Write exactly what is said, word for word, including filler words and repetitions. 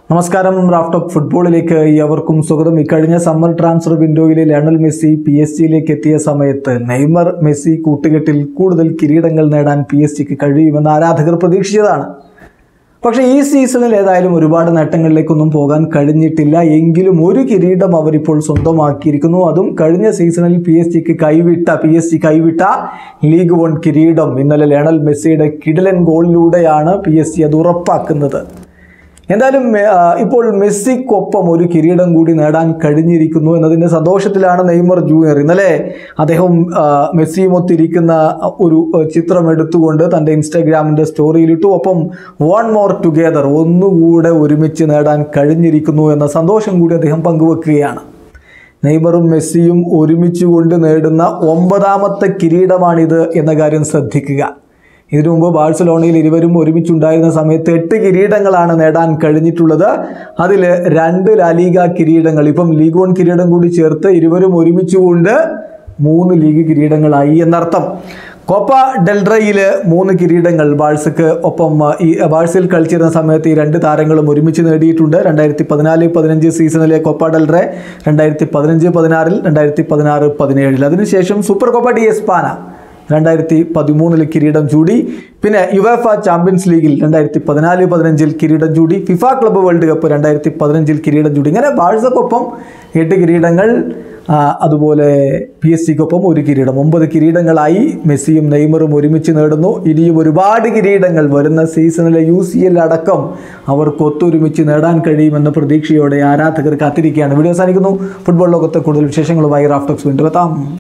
നമസ്കാരം. Raf talk ഫുട്ബോളിലേക്ക് ഏവർക്കും സ്വാഗതം. ഇക്കഴിഞ്ഞ സമ്മർ ട്രാൻസ്ഫർ വിൻഡോയിലെ ലയണൽ മെസ്സി പി എസ് ജിയിലേക്ക് എത്തിയ സമയത്ത് നെയ്മർ മെസ്സി കൂട്ടുകെട്ടിൽ കൂടുതൽ കിരീടങ്ങൾ നേടാൻ പി എസ് ജിക്ക് കഴിയുമെന്ന് ആരാധകർ പ്രതീക്ഷിച്ചതാണ്. പക്ഷേ ഈ സീസണിൽ ഏതായാലും ഒരുപാട് നേട്ടങ്ങളിലേക്കൊന്നും പോകാൻ കഴിഞ്ഞിട്ടില്ല. എങ്കിലും ഒരു കിരീടം അവരിപ്പോൾ സ്വന്തമാക്കിയിരിക്കുന്നു. അതും കഴിഞ്ഞ സീസണിൽ പി എസ് ജിക്ക് കൈവിട്ട പി എസ് ജി കൈവിട്ട ലീഗ് വൺ കിരീടം. ഇന്നലെ ലയണൽ മെസ്സിയുടെ കിടിലൻ ഗോളിലൂടെയാണ് പി എസ് ജി അത് ഉറപ്പാക്കുന്നത്. എന്തായാലും ഇപ്പോൾ മെസ്സിക്കൊപ്പം ഒരു കിരീടം കൂടി നേടാൻ കഴിഞ്ഞിരിക്കുന്നു എന്നതിൻ്റെ സന്തോഷത്തിലാണ് നെയ്മർ ജൂനിയർ. ഇന്നലെ അദ്ദേഹം മെസ്സിയുമൊത്തിരിക്കുന്ന ഒരു ചിത്രം എടുത്തുകൊണ്ട് തൻ്റെ ഇൻസ്റ്റാഗ്രാമിൻ്റെ സ്റ്റോറിയിലിട്ടു. ഒപ്പം വൺ മോർ ടുഗെദർ, ഒന്നുകൂടെ ഒരുമിച്ച് നേടാൻ കഴിഞ്ഞിരിക്കുന്നു എന്ന സന്തോഷം കൂടി അദ്ദേഹം പങ്കുവെക്കുകയാണ്. നെയ്മറും മെസ്സിയും ഒരുമിച്ച് കൊണ്ട് നേടുന്ന ഒമ്പതാമത്തെ കിരീടമാണിത് എന്ന കാര്യം ശ്രദ്ധിക്കുക. ഇതിനു മുമ്പ് ബാഴ്സലോണയിൽ ഇരുവരും ഒരുമിച്ചുണ്ടായിരുന്ന സമയത്ത് എട്ട് കിരീടങ്ങളാണ് നേടാൻ കഴിഞ്ഞിട്ടുള്ളത്. അതിൽ രണ്ട് ലാലിഗ കിരീടങ്ങൾ, ഇപ്പം ലീഗ് വൺ കിരീടം കൂടി ചേർത്ത് ഇരുവരും ഒരുമിച്ചുകൊണ്ട് മൂന്ന് ലീഗ് കിരീടങ്ങളായി എന്നർത്ഥം. കോപ്പ ഡെൽറയിൽ മൂന്ന് കിരീടങ്ങൾ ബാഴ്സക്ക് ഒപ്പം ഈ ബാഴ്സയിൽ കളിച്ചിരുന്ന സമയത്ത് ഈ രണ്ട് താരങ്ങളും ഒരുമിച്ച് നേടിയിട്ടുണ്ട്. രണ്ടായിരത്തി പതിനാല് പതിനഞ്ച് സീസണിലെ കോപ്പ ഡെൽറെ, രണ്ടായിരത്തി പതിനഞ്ച് പതിനാറിൽ, രണ്ടായിരത്തി പതിനാറ് പതിനേഴിൽ. അതിനുശേഷം സൂപ്പർ കോപ്പ ഡി എസ്പാന രണ്ടായിരത്തി പതിമൂന്നിൽ കിരീടം ചൂടി. പിന്നെ യുവേഫ ചാമ്പ്യൻസ് ലീഗിൽ രണ്ടായിരത്തി പതിനാല് പതിനഞ്ചിൽ കിരീടം ചൂടി. ഫിഫ ക്ലബ്ബ് വേൾഡ് കപ്പ് രണ്ടായിരത്തി പതിനഞ്ചിൽ കിരീടം ചൂടി. ഇങ്ങനെ ബാഴ്സക്കൊപ്പം എട്ട് കിരീടങ്ങൾ, അതുപോലെ പി എസ് സിക്കൊപ്പം ഒരു കിരീടം. ഒമ്പത് കിരീടങ്ങളായി മെസ്സിയും നെയ്മറും ഒരുമിച്ച് നേടുന്നു. ഇനിയും ഒരുപാട് കിരീടങ്ങൾ വരുന്ന സീസണിലെ യു സി എൽ അടക്കം അവർക്ക് ഒത്തൊരുമിച്ച് നേടാൻ കഴിയുമെന്ന പ്രതീക്ഷയോടെ ആരാധകർ കാത്തിരിക്കുകയാണ്. വീഡിയോ അവസാനിക്കുന്നു. ഫുട്ബോൾ ലോകത്തെ കൂടുതൽ വിശേഷങ്ങളുമായി റാഫ് ടോക്സ് വീണ്ടും എത്താം.